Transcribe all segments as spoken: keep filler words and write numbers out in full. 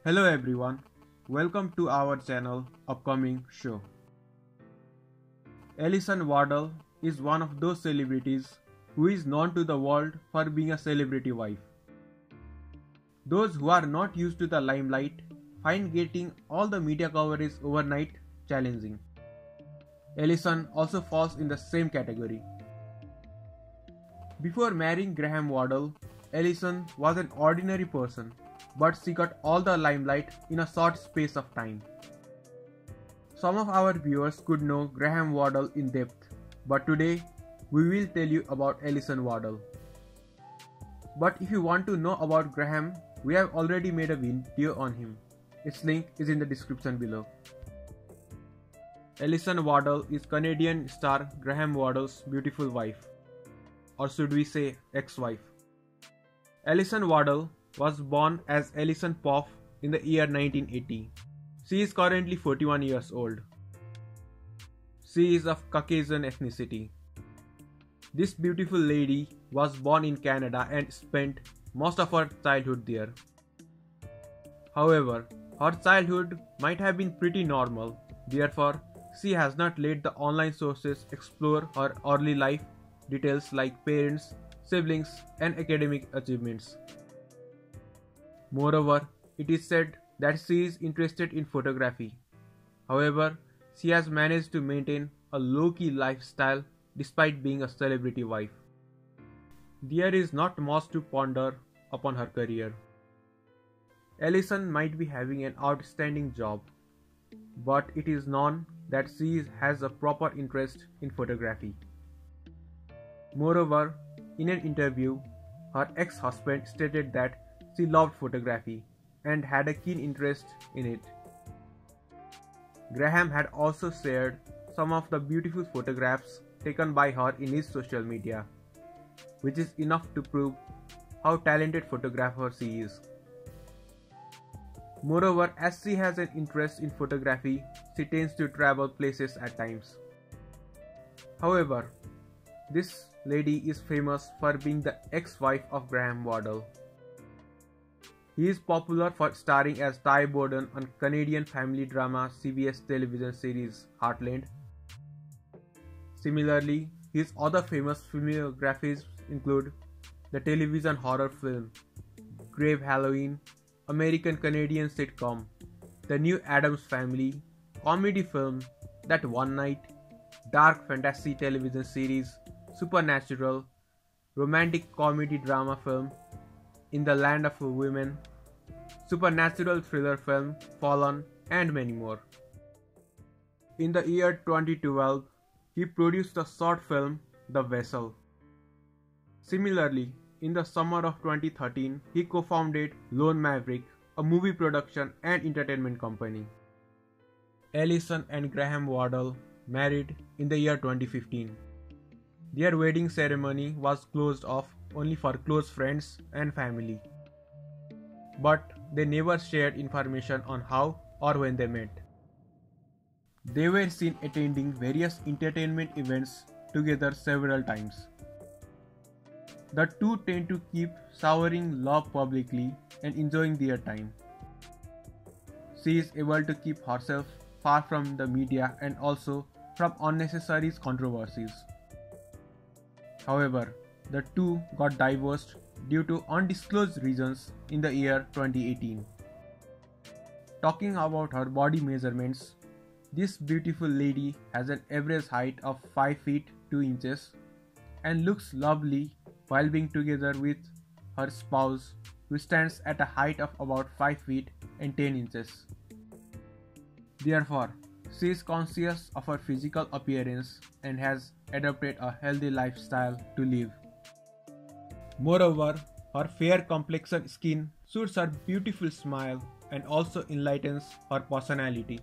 Hello everyone, welcome to our channel upcoming show. Alison Waddle is one of those celebrities who is known to the world for being a celebrity wife. Those who are not used to the limelight find getting all the media coverage overnight challenging. Alison also falls in the same category. Before marrying Graham Waddle, Alison was an ordinary person, but she got all the limelight in a short space of time. Some of our viewers could know Graham Waddle in depth, but today we will tell you about Alison Waddle. But if you want to know about Graham, we have already made a video on him. Its link is in the description below. Alison Waddle is Canadian star Graham Waddle's beautiful wife, or should we say ex-wife. Alison Waddle was born as Alison Poff in the year nineteen eighty. She is currently forty-one years old. She is of Caucasian ethnicity. This beautiful lady was born in Canada and spent most of her childhood there. However, her childhood might have been pretty normal, therefore she has not let the online sources explore her early life details like parents, siblings, and academic achievements. Moreover, it is said that she is interested in photography. However, she has managed to maintain a low-key lifestyle despite being a celebrity wife. There is not much to ponder upon her career. Alison might be having an outstanding job, but it is known that she has a proper interest in photography. Moreover, in an interview, her ex-husband stated that she loved photography and had a keen interest in it. Graham had also shared some of the beautiful photographs taken by her in his social media, which is enough to prove how talented photographer she is. Moreover, as she has an interest in photography, she tends to travel places at times. However, this lady is famous for being the ex-wife of Graham Waddle. He is popular for starring as Ty Borden on Canadian family drama C B S television series Heartland. Similarly, his other famous filmographies include the television horror film Grave Halloween, American-Canadian sitcom The New Addams Family, comedy film That One Night, dark fantasy television series Supernatural, romantic comedy drama film In the Land of Women, supernatural thriller film Fallen, and many more. In the year twenty twelve, he produced a short film The Vessel. Similarly, in the summer of twenty thirteen, he co-founded Lone Maverick, a movie production and entertainment company. Alison and Graham Waddle married in the year twenty fifteen. Their wedding ceremony was closed off only for close friends and family. But they never shared information on how or when they met. They were seen attending various entertainment events together several times. The two tend to keep showering love publicly and enjoying their time. She is able to keep herself far from the media and also from unnecessary controversies. However, the two got divorced due to undisclosed reasons in the year twenty eighteen. Talking about her body measurements, this beautiful lady has an average height of five feet two inches and looks lovely while being together with her spouse, who stands at a height of about five feet and ten inches. Therefore, she is conscious of her physical appearance and has adopted a healthy lifestyle to live. Moreover, her fair complexion skin suits her beautiful smile and also enlightens her personality.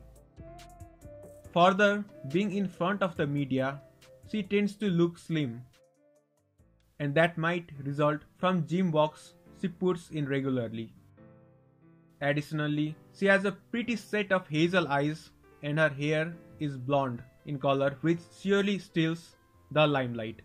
Further, being in front of the media, she tends to look slim, and that might result from gym walks she puts in regularly. Additionally, she has a pretty set of hazel eyes and her hair is blonde in color, which surely steals the limelight.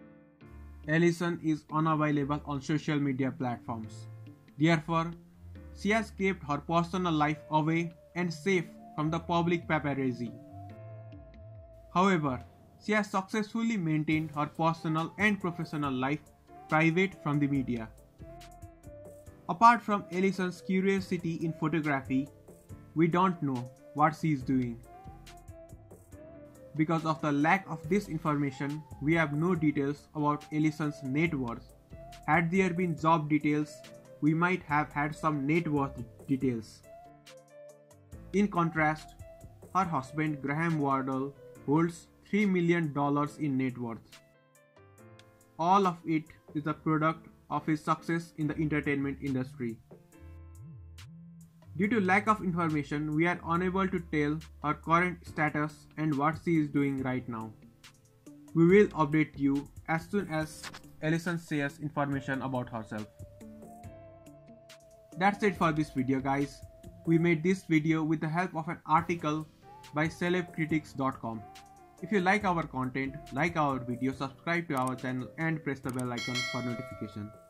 Alison is unavailable on social media platforms. Therefore, She has kept her personal life away and safe from the public paparazzi. However, she has successfully maintained her personal and professional life private from the media. Apart from Allison's curiosity in photography, we don't know what she is doing. Because of the lack of this information, we have no details about Allison's net worth. Had there been job details, we might have had some net worth details. In contrast, her husband Graham Wardle holds three million dollars in net worth. All of it is the product of his success in the entertainment industry. Due to lack of information, we are unable to tell her current status and what she is doing right now. We will update you as soon as Allison shares information about herself. That's it for this video, guys. We made this video with the help of an article by celeb critics dot com. If you like our content, like our video, subscribe to our channel and press the bell icon for notification.